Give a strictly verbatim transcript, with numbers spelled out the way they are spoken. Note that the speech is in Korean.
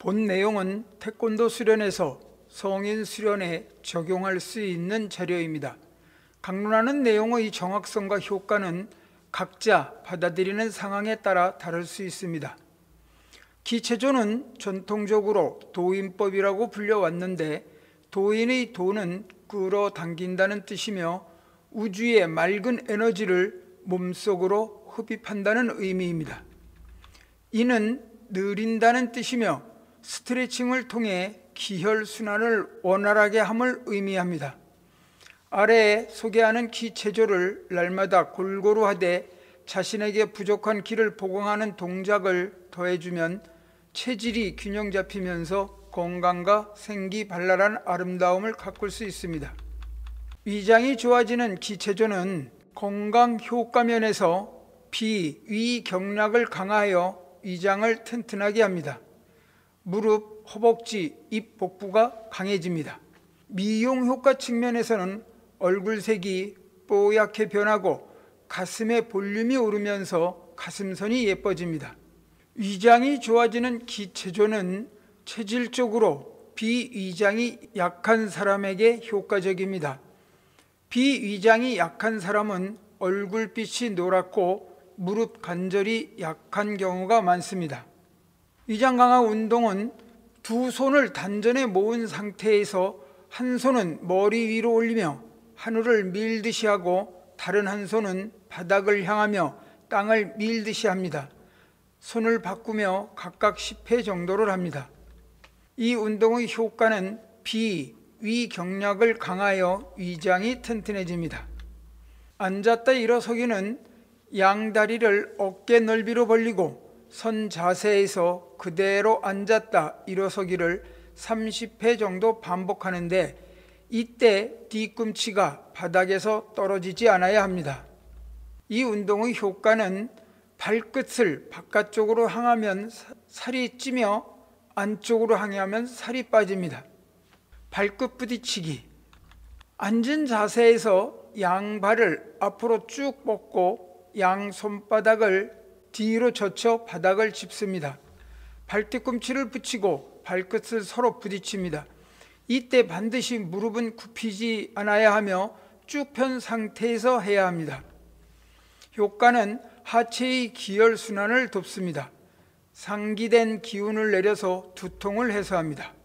본 내용은 태권도 수련에서 성인 수련에 적용할 수 있는 자료입니다. 강론하는 내용의 정확성과 효과는 각자 받아들이는 상황에 따라 다를 수 있습니다. 기체조는 전통적으로 도인법이라고 불려왔는데, 도인의 도는 끌어당긴다는 뜻이며 우주의 맑은 에너지를 몸속으로 흡입한다는 의미입니다. 이는 느린다는 뜻이며 스트레칭을 통해 기혈순환을 원활하게 함을 의미합니다. 아래에 소개하는 기체조를 날마다 골고루 하되 자신에게 부족한 기를 보강하는 동작을 더해주면 체질이 균형 잡히면서 건강과 생기발랄한 아름다움을 가꿀 수 있습니다. 위장이 좋아지는 기체조는 건강 효과 면에서 비, 위 경락을 강화하여 위장을 튼튼하게 합니다. 무릎, 허벅지, 입 복부가 강해집니다. 미용 효과 측면에서는 얼굴색이 뽀얗게 변하고 가슴의 볼륨이 오르면서 가슴선이 예뻐집니다. 위장이 좋아지는 기체조는 체질적으로 비위장이 약한 사람에게 효과적입니다. 비위장이 약한 사람은 얼굴빛이 노랗고 무릎 관절이 약한 경우가 많습니다. 위장 강화 운동은 두 손을 단전에 모은 상태에서 한 손은 머리 위로 올리며 하늘을 밀듯이 하고 다른 한 손은 바닥을 향하며 땅을 밀듯이 합니다. 손을 바꾸며 각각 십 회 정도를 합니다. 이 운동의 효과는 비, 위 경락을 강하여 위장이 튼튼해집니다. 앉았다 일어서기는 양다리를 어깨 넓이로 벌리고 선 자세에서 그대로 앉았다 일어서기를 삼십 회 정도 반복하는데, 이때 뒤꿈치가 바닥에서 떨어지지 않아야 합니다. 이 운동의 효과는 발끝을 바깥쪽으로 향하면 살이 찌며 안쪽으로 향하면 살이 빠집니다. 발끝 부딪히기. 앉은 자세에서 양발을 앞으로 쭉 뻗고 양 손바닥을 뒤로 젖혀 바닥을 짚습니다. 발뒤꿈치를 붙이고 발끝을 서로 부딪힙니다. 이때 반드시 무릎은 굽히지 않아야 하며 쭉 편 상태에서 해야 합니다. 효과는 하체의 기혈순환을 돕습니다. 상기된 기운을 내려서 두통을 해소합니다.